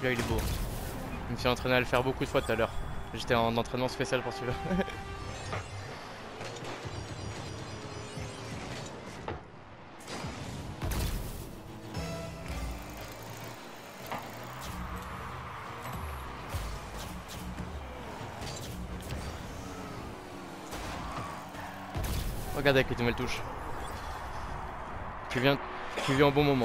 celui-là il est beau. Je me suis entraîné à le faire beaucoup de fois tout à l'heure. J'étais en entraînement spécial pour celui-là. Regarde avec les nouvelles touches. Tu viens en bon moment.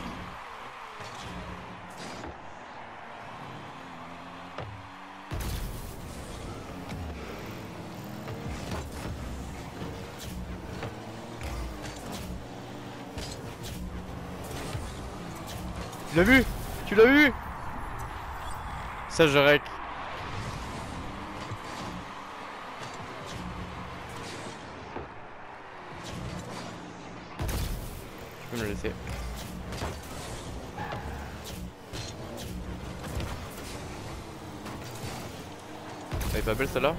Tu l'as vu? Tu l'as vu? Ça je rec. Je peux me le laisser. Elle est pas belle celle-là?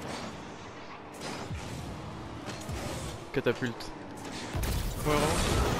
Catapulte. Ouais, vraiment.